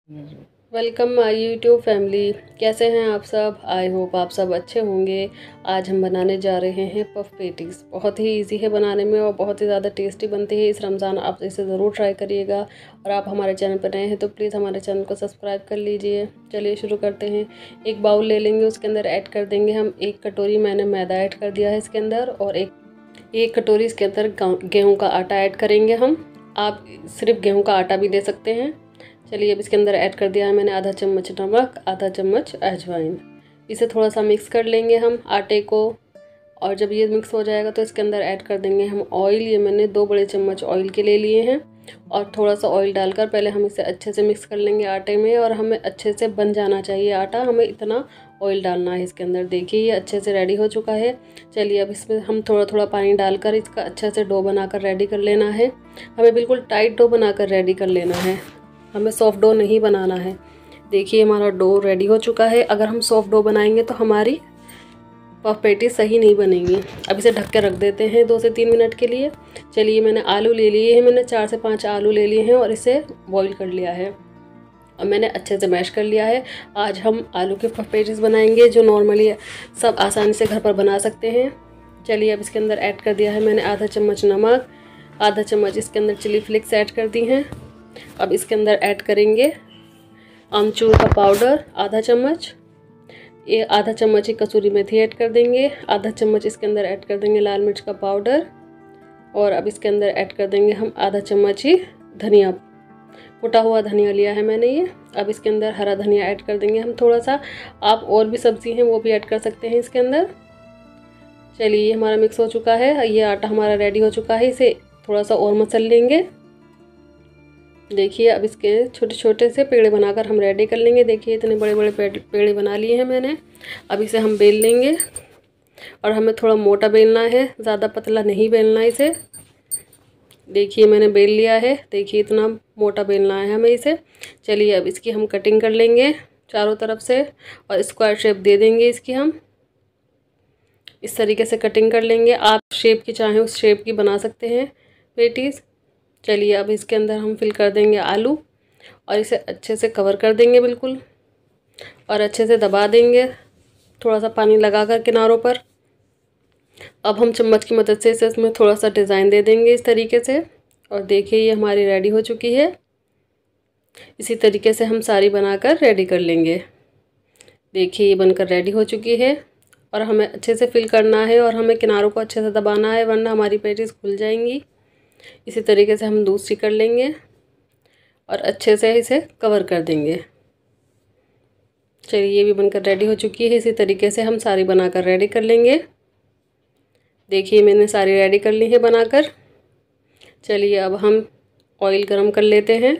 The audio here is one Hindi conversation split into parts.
Welcome my YouTube family. कैसे हैं आप सब? आई होप आप सब अच्छे होंगे। आज हम बनाने जा रहे हैं पफ पेटीज़। बहुत ही इजी है बनाने में और बहुत ही ज़्यादा टेस्टी बनती है। इस रमज़ान आप इसे ज़रूर ट्राई करिएगा। और आप हमारे चैनल पर नए हैं तो प्लीज़ हमारे चैनल को सब्सक्राइब कर लीजिए। चलिए शुरू करते हैं। एक बाउल ले लेंगे, उसके अंदर ऐड कर देंगे हम 1 कटोरी मैंने मैदा ऐड कर दिया है इसके अंदर, और एक कटोरी इसके अंदर गेहूँ का आटा ऐड करेंगे हम। आप सिर्फ गेहूँ का आटा भी ले सकते हैं। चलिए अब इसके अंदर ऐड कर दिया है मैंने आधा चम्मच नमक, आधा चम्मच अजवाइन। इसे थोड़ा सा मिक्स कर लेंगे हम आटे को। और जब ये मिक्स हो जाएगा तो इसके अंदर ऐड कर देंगे हम ऑयल। ये मैंने 2 बड़े चम्मच ऑयल के ले लिए हैं। और थोड़ा सा ऑयल डालकर पहले हम इसे अच्छे से मिक्स कर लेंगे आटे में। और हमें अच्छे से बन जाना चाहिए आटा, हमें इतना ऑयल डालना है इसके अंदर। देखिए ये अच्छे से रेडी हो चुका है। चलिए अब इसमें हम थोड़ा थोड़ा पानी डालकर इसका अच्छे से डो बनाकर रेडी कर लेना है। हमें बिल्कुल टाइट डो बनाकर रेडी कर लेना है, हमें सॉफ्ट डो नहीं बनाना है। देखिए हमारा डो रेडी हो चुका है। अगर हम सॉफ्ट डो बनाएंगे तो हमारी पफ पेटी सही नहीं बनेंगी। अब इसे ढक के रख देते हैं 2 से 3 मिनट के लिए। चलिए मैंने आलू ले लिए हैं, मैंने 4 से 5 आलू ले लिए हैं और इसे बॉईल कर लिया है और मैंने अच्छे से मैश कर लिया है। आज हम आलू के पफ पेटीज़ बनाएंगे जो नॉर्मली सब आसानी से घर पर बना सकते हैं। चलिए अब इसके अंदर ऐड कर दिया है मैंने आधा चम्मच नमक, आधा चम्मच इसके अंदर चिली फ्लेक्स ऐड कर दी हैं। अब इसके अंदर ऐड करेंगे आमचूर का पाउडर आधा चम्मच, ये आधा चम्मच ही कसूरी मेथी ऐड कर देंगे, आधा चम्मच इसके अंदर ऐड कर देंगे लाल मिर्च का पाउडर, और अब इसके अंदर ऐड कर देंगे हम आधा चम्मच ही धनिया, कुटा हुआ धनिया लिया है मैंने ये। अब इसके अंदर हरा धनिया ऐड कर देंगे हम थोड़ा सा। आप और भी सब्ज़ी हैं वो भी ऐड कर सकते हैं इसके अंदर। चलिए हमारा मिक्स हो चुका है, ये आटा हमारा रेडी हो चुका है। इसे थोड़ा सा और मसल लेंगे। देखिए अब इसके छोटे छोटे से पेड़े बनाकर हम रेडी कर लेंगे। देखिए इतने बड़े बड़े पेड़े बना लिए हैं मैंने। अब इसे हम बेल लेंगे और हमें थोड़ा मोटा बेलना है, ज़्यादा पतला नहीं बेलना इसे। देखिए मैंने बेल लिया है, देखिए इतना मोटा बेलना है हमें इसे। चलिए अब इसकी हम कटिंग कर लेंगे चारों तरफ से और स्क्वायर शेप दे देंगे इसकी हम। इस तरीके से कटिंग कर लेंगे। आप शेप की चाहें उस शेप की बना सकते हैं पेटीज़। चलिए अब इसके अंदर हम फिल कर देंगे आलू और इसे अच्छे से कवर कर देंगे बिल्कुल, और अच्छे से दबा देंगे थोड़ा सा पानी लगाकर किनारों पर। अब हम चम्मच की मदद से इसे इसमें थोड़ा सा डिज़ाइन दे देंगे इस तरीके से। और देखिए ये हमारी रेडी हो चुकी है। इसी तरीके से हम सारी बनाकर रेडी कर लेंगे। देखिए ये बनकर रेडी हो चुकी है और हमें अच्छे से फिल करना है और हमें किनारों को अच्छे से दबाना है, वरना हमारी पेटीज़ खुल जाएंगी। इसी तरीके से हम दूसरी कर लेंगे और अच्छे से इसे कवर कर देंगे। चलिए ये भी बनकर रेडी हो चुकी है। इसी तरीके से हम सारी बनाकर रेडी कर लेंगे। देखिए मैंने सारी रेडी कर ली है बनाकर। चलिए अब हम ऑयल गरम कर लेते हैं।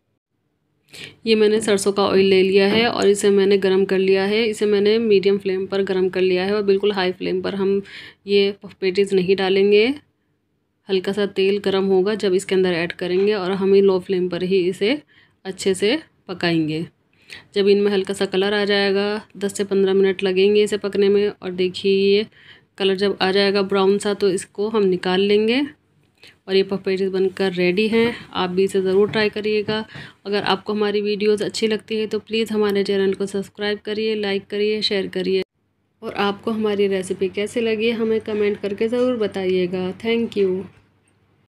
ये मैंने सरसों का ऑयल ले लिया है और इसे मैंने गरम कर लिया है। इसे मैंने मीडियम फ्लेम पर गरम कर लिया है और बिल्कुल हाई फ्लेम पर हम ये पफ पेटीज़ नहीं डालेंगे। हल्का सा तेल गरम होगा जब इसके अंदर ऐड करेंगे और हम ही लो फ्लेम पर ही इसे अच्छे से पकाएंगे। जब इनमें हल्का सा कलर आ जाएगा, 10 से 15 मिनट लगेंगे इसे पकने में। और देखिए ये कलर जब आ जाएगा ब्राउन सा तो इसको हम निकाल लेंगे और ये पफ पेटीज़ बनकर रेडी हैं। आप भी इसे ज़रूर ट्राई करिएगा। अगर आपको हमारी वीडियोज़ अच्छी लगती है तो प्लीज़ हमारे चैनल को सब्सक्राइब करिए, लाइक करिए, शेयर करिए। और आपको हमारी रेसिपी कैसी लगी हमें कमेंट करके ज़रूर बताइएगा। Thank you.